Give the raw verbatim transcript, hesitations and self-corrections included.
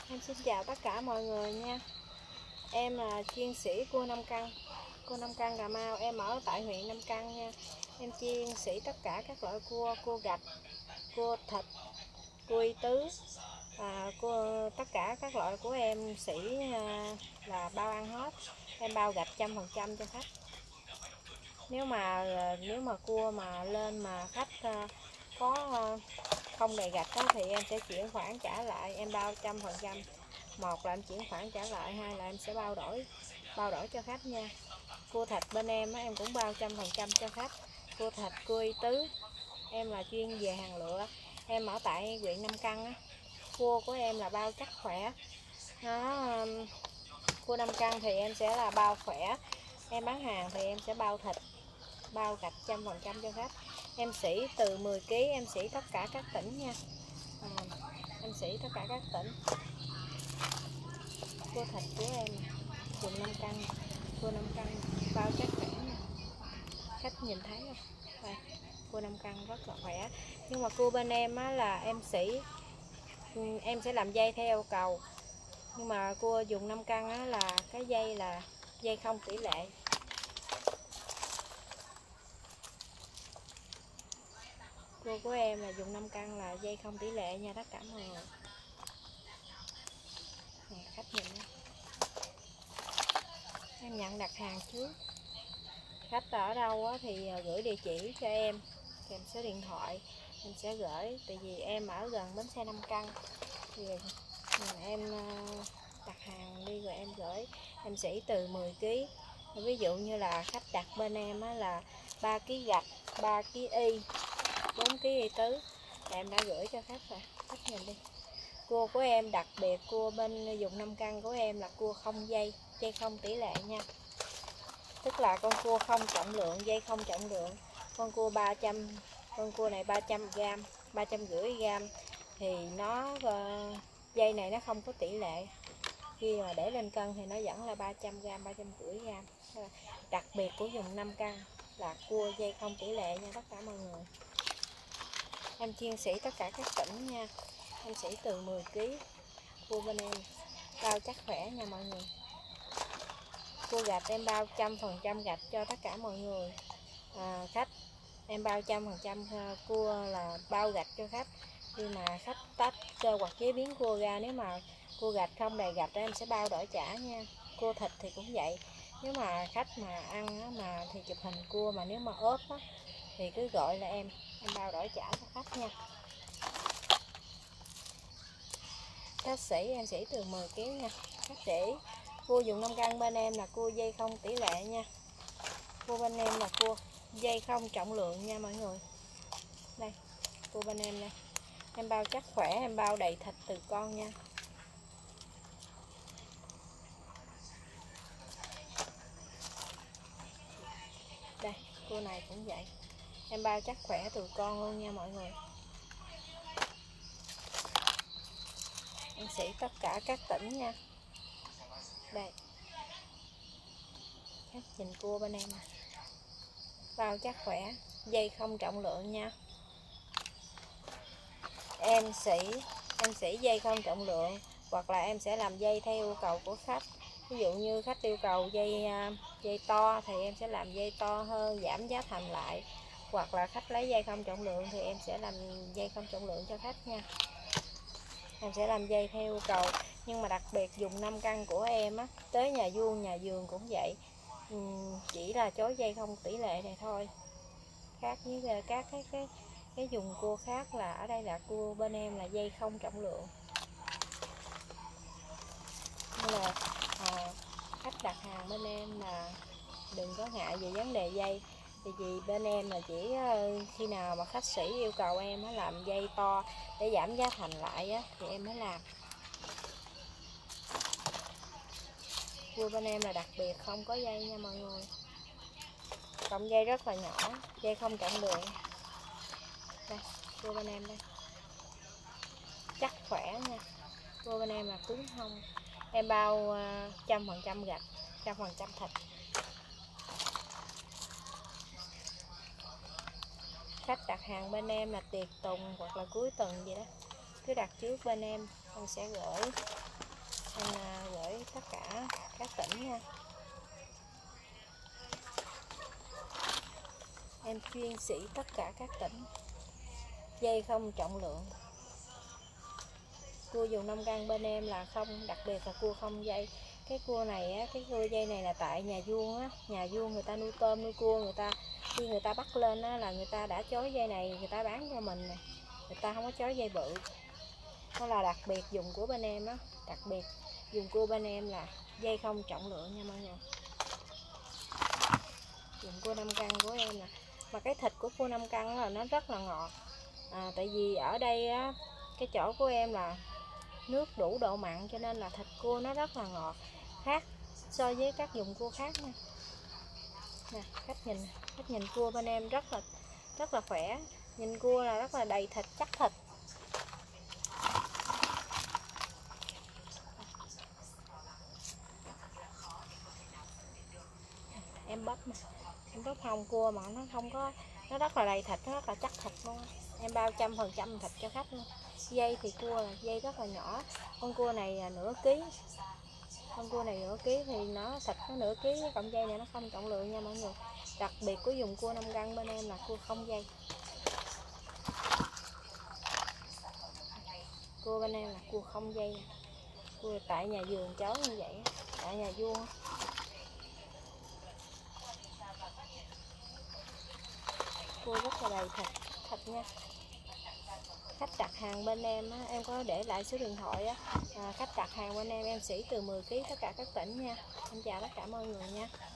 Em xin chào tất cả mọi người nha. Em là chuyên sĩ cua Nam Căn, cua Nam Căn Cà Mau. Em ở tại huyện Nam Căn nha. Em chuyên sĩ tất cả các loại cua, cua gạch, cua thịt, cua y tứ, à, cua, tất cả các loại của em sĩ à, là bao ăn hết. Em bao gạch trăm phần trăm cho khách. Nếu mà nếu mà cua mà lên mà khách à, có à, không đầy gạch đó, thì em sẽ chuyển khoản trả lại, em bao trăm phần trăm. Một là em chuyển khoản trả lại, hai là em sẽ bao đổi bao đổi cho khách nha. Cua thịt bên em em cũng bao trăm phần trăm cho khách. Cua thịt, cua y tứ, em là chuyên về hàng lựa. Em ở tại huyện Nam Căn á. Cua của em là bao chắc khỏe. Nó cua Nam Căn thì em sẽ là bao khỏe. Em bán hàng thì em sẽ bao thịt, bao gạch trăm phần trăm cho khách. Em sĩ từ mười ki lô gam, em sĩ tất cả các tỉnh nha. À, em sĩ tất cả các tỉnh. Cua thịt của em dùng Nam Căn, cua Nam Căn bao chắc khỏe nha. Khách nhìn thấy không? Đây, cua Nam Căn rất là khỏe. Nhưng mà cua bên em á, là em sĩ em sẽ làm dây theo cầu. Nhưng mà cua dùng Nam Căn á, là cái dây là dây không tỷ lệ. Cua của em là dùng Nam Căn là dây không tỷ lệ nha tất cả mọi người. Nè, khách nhìn đó. Em nhận đặt hàng trước. Khách ở đâu á, thì gửi địa chỉ cho em, kèm số điện thoại, em sẽ gửi. Tại vì em ở gần bến xe Nam Căn thì em đặt hàng đi rồi em gửi. Em sĩ từ mười ki lô gam. Ví dụ như là khách đặt bên em á, là ba ki lô gam gạch, ba ki lô gam y, bốn ki lô gam y tứ là em đã gửi cho khách rồi. Khách nhìn đi. Cua của em đặc biệt, cua bên dùng Nam Căn của em là cua không dây, dây không tỷ lệ nha. Tức là con cua không trọng lượng, dây không trọng lượng. Con cua ba trăm, con cua này ba trăm gam, ba trăm năm mươi gam thì nó uh, dây này nó không có tỷ lệ. Khi mà để lên cân thì nó vẫn là ba trăm gam, ba trăm năm mươi gam. Đặc biệt của dùng Nam Căn là cua dây không tỷ lệ nha tất cả mọi người. Em chuyên sĩ tất cả các tỉnh nha. Em sĩ từ mười ki lô gam. Cua bên em bao chắc khỏe nha mọi người. Cua gạch em bao trăm phần trăm gạch cho tất cả mọi người. À, khách em bao trăm phần trăm cua là bao gạch cho khách. Khi mà khách tách cơ hoặc chế biến cua ra, nếu mà cua gạch không đầy gạch em sẽ bao đổi trả nha. Cua thịt thì cũng vậy. Nếu mà khách mà ăn á, mà thì chụp hình cua, mà nếu mà ốp á, thì cứ gọi là em em bao đổi trả cho khách nha. Khách sĩ em sĩ từ mười ki lô gam nha. Khách sĩ cua dùng Nam Căn bên em là cua dây không tỷ lệ nha. Cua bên em là cua dây không trọng lượng nha mọi người. Đây, cua bên em đây. Em bao chắc khỏe, em bao đầy thịt từ con nha. Đây, cua này cũng vậy. Em bao chắc khỏe từ con luôn nha mọi người. Em sĩ tất cả các tỉnh nha. Đây. Các nhìn cua bên em. Bao chắc khỏe, dây không trọng lượng nha. Em sĩ em sĩ dây không trọng lượng, hoặc là em sẽ làm dây theo yêu cầu của khách. Ví dụ như khách yêu cầu dây dây to thì em sẽ làm dây to hơn, giảm giá thành lại. Hoặc là khách lấy dây không trọng lượng thì em sẽ làm dây không trọng lượng cho khách nha. Em sẽ làm dây theo yêu cầu. Nhưng mà đặc biệt dùng Nam Căn của em á, tới nhà vuông nhà vườn cũng vậy. Uhm, chỉ là chối dây không tỷ lệ này thôi. Khác với các cái cái cái dùng cua khác là ở đây là cua bên em là dây không trọng lượng. Nên là à, khách đặt hàng bên em là đừng có ngại về vấn đề dây. Thì vì bên em là chỉ khi nào mà khách sĩ yêu cầu em á, làm dây to để giảm giá thành lại á, thì em mới làm. Cua bên em là đặc biệt không có dây nha mọi người. Cọng dây rất là nhỏ, dây không trọng lượng. Đây, cua bên em đây. Chắc khỏe nha. Cua bên em là cứng hông. Em bao trăm phần trăm gạch, trăm phần trăm thịt. Khách đặt hàng bên em là tiệc tùng hoặc là cuối tuần gì đó, cứ đặt trước bên em, em sẽ gửi. Em à, gửi tất cả các tỉnh nha. Em chuyên sĩ tất cả các tỉnh. Dây không trọng lượng. Cua dùng năm căn bên em là không, đặc biệt là cua không dây. Cái cua này á, cái cua dây này là tại nhà vuông á, nhà vuông người ta nuôi tôm nuôi cua, người ta khi người ta bắt lên á là người ta đã chói dây này người ta bán cho mình nè. Người ta không có chói dây bự. Nó là đặc biệt dùng của bên em á, đặc biệt dùng cua bên em là dây không trọng lượng nha mọi người. Dùng cua năm căn của em nè. Mà cái thịt của cua năm căn là nó rất là ngọt. À, tại vì ở đây á, cái chỗ của em là nước đủ độ mặn cho nên là thịt cua nó rất là ngọt, khác so với các dùng cua khác nha. Nè, cách nhìn, cách nhìn cua bên em rất là rất là khỏe, nhìn cua là rất là đầy thịt, chắc thịt. Em bóp em bóp hông cua mà nó không có, nó rất là đầy thịt, nó rất là chắc thịt luôn. Em bao trăm phần trăm thịt cho khách luôn. Dây thì cua là dây rất là nhỏ, con cua này là nửa ký, con cua này nửa ký thì nó thịt nó nửa ký, cộng dây này nó không trọng lượng nha mọi người. Đặc biệt của dùng cua năm căn bên em là cua không dây. Cua bên em là cua không dây nè. Cua tại nhà vườn chó như vậy, tại nhà vuông. Cua rất là đầy thịt, thịt nha. Khách đặt hàng bên em á, em có để lại số điện thoại á. À, khách đặt hàng bên em em sĩ từ mười ký tất cả các tỉnh nha. Em chào tất cả mọi người nha.